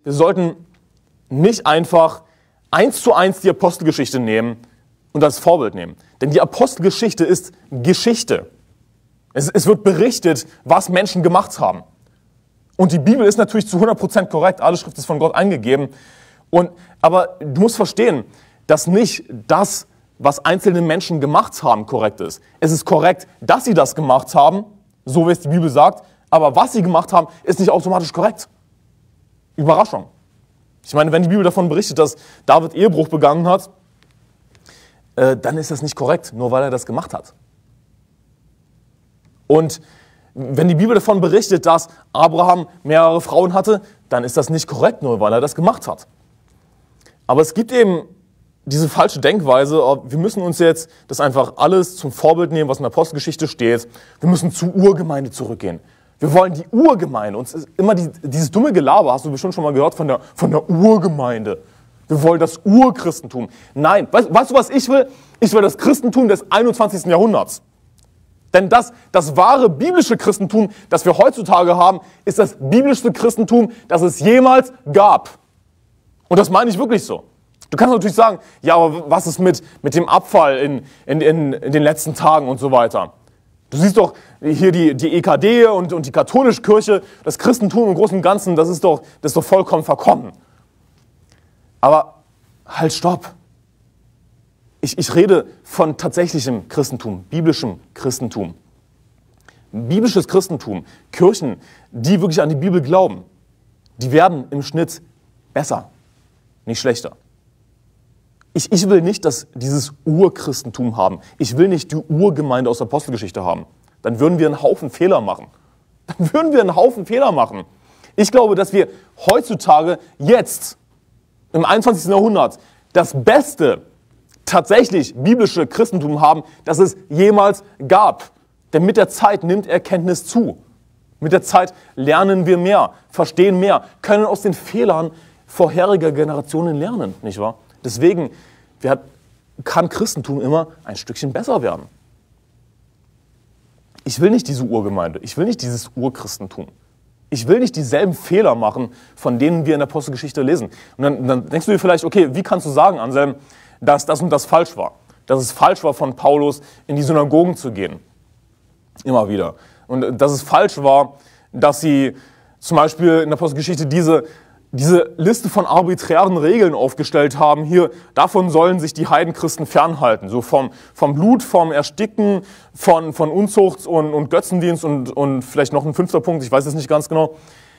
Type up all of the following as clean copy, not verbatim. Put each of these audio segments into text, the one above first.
wir sollten nicht einfach 1:1 die Apostelgeschichte nehmen und als Vorbild nehmen. Denn die Apostelgeschichte ist Geschichte. Es wird berichtet, was Menschen gemacht haben. Und die Bibel ist natürlich zu 100% korrekt. Alle Schrift ist von Gott eingegeben. Aber du musst verstehen, dass nicht das, was einzelne Menschen gemacht haben, korrekt ist. Es ist korrekt, dass sie das gemacht haben, so wie es die Bibel sagt. Aber was sie gemacht haben, ist nicht automatisch korrekt. Überraschung. Ich meine, wenn die Bibel davon berichtet, dass David Ehebruch begangen hat, dann ist das nicht korrekt, nur weil er das gemacht hat. Und wenn die Bibel davon berichtet, dass Abraham mehrere Frauen hatte, dann ist das nicht korrekt, nur weil er das gemacht hat. Aber es gibt eben diese falsche Denkweise, wir müssen uns jetzt das einfach alles zum Vorbild nehmen, was in der Apostelgeschichte steht. Wir müssen zur Urgemeinde zurückgehen. Wir wollen die Urgemeinde. Uns ist immer dieses dumme Gelaber, hast du bestimmt schon mal gehört, von der Urgemeinde. Wir wollen das Urchristentum. Nein, weißt du, was ich will? Ich will das Christentum des 21. Jahrhunderts. Denn das wahre biblische Christentum, das wir heutzutage haben, ist das biblischste Christentum, das es jemals gab. Und das meine ich wirklich so. Du kannst natürlich sagen, ja, aber was ist mit dem Abfall in den letzten Tagen und so weiter? Du siehst doch hier die EKD und die katholische Kirche, das Christentum im Großen und Ganzen, das ist doch vollkommen verkommen. Aber halt, stopp. Ich rede von tatsächlichem Christentum, biblischem Christentum. Biblisches Christentum, Kirchen, die wirklich an die Bibel glauben, die werden im Schnitt besser, nicht schlechter. Ich will nicht dieses Urchristentum haben. Ich will nicht die Urgemeinde aus der Apostelgeschichte haben. Dann würden wir einen Haufen Fehler machen. Ich glaube, dass wir heutzutage, jetzt, im 21. Jahrhundert, das beste, tatsächlich biblische Christentum haben, das es jemals gab. Denn mit der Zeit nimmt Erkenntnis zu. Mit der Zeit lernen wir mehr, verstehen mehr, können aus den Fehlern vorheriger Generationen lernen, nicht wahr? Deswegen kann Christentum immer ein Stückchen besser werden. Ich will nicht diese Urgemeinde, ich will nicht dieses Urchristentum. Ich will nicht dieselben Fehler machen, von denen wir in der Apostelgeschichte lesen. Und dann denkst du dir vielleicht, okay, wie kannst du sagen, Anselm, dass das und das falsch war? Dass es falsch war, von Paulus in die Synagogen zu gehen. Immer wieder. Und dass es falsch war, dass sie zum Beispiel in der Apostelgeschichte diese Liste von arbiträren Regeln aufgestellt haben. Hier, davon sollen sich die Heidenchristen fernhalten. So vom Blut, vom Ersticken, von Unzucht und Götzendienst und vielleicht noch ein 5. Punkt, ich weiß es nicht ganz genau.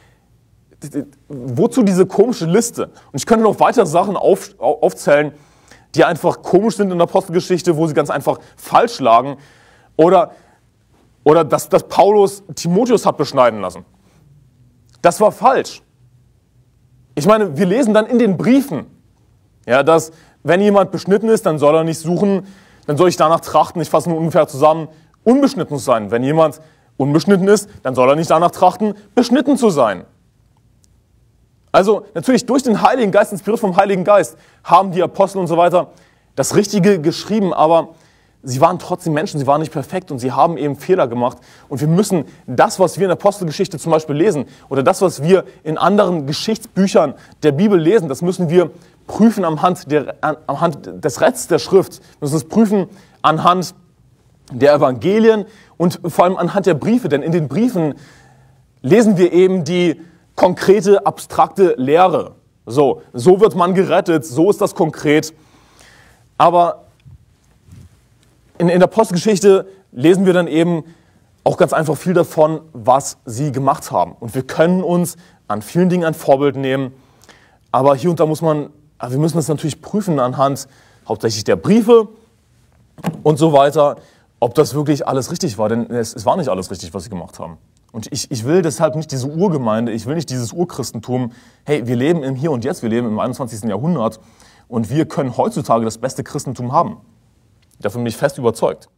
Wozu diese komische Liste? Und ich könnte noch weitere Sachen aufzählen, die einfach komisch sind in der Apostelgeschichte, wo sie ganz einfach falsch lagen. Oder dass Paulus Timotheus hat beschneiden lassen. Das war falsch. Ich meine, wir lesen dann in den Briefen, ja, dass wenn jemand beschnitten ist, dann soll er nicht suchen, dann soll ich danach trachten, ich fasse nur ungefähr zusammen, unbeschnitten zu sein. Wenn jemand unbeschnitten ist, dann soll er nicht danach trachten, beschnitten zu sein. Also natürlich durch den Heiligen Geist, den Spirit vom Heiligen Geist, haben die Apostel und so weiter das Richtige geschrieben, aber sie waren trotzdem Menschen, sie waren nicht perfekt und sie haben eben Fehler gemacht. Und wir müssen das, was wir in der Apostelgeschichte zum Beispiel lesen, oder das, was wir in anderen Geschichtsbüchern der Bibel lesen, das müssen wir prüfen anhand des Rechts der Schrift. Wir müssen es prüfen anhand der Evangelien und vor allem anhand der Briefe. Denn in den Briefen lesen wir eben die konkrete, abstrakte Lehre. So wird man gerettet, so ist das konkret. Aber in der Apostelgeschichte lesen wir dann eben auch ganz einfach viel davon, was sie gemacht haben. Und wir können uns an vielen Dingen ein Vorbild nehmen, aber hier und da wir müssen das natürlich prüfen anhand hauptsächlich der Briefe und so weiter, ob das wirklich alles richtig war. Denn es war nicht alles richtig, was sie gemacht haben. Und ich will deshalb nicht diese Urgemeinde, ich will nicht dieses Urchristentum. Hey, wir leben im Hier und Jetzt, wir leben im 21. Jahrhundert und wir können heutzutage das beste Christentum haben. Davon bin ich fest überzeugt.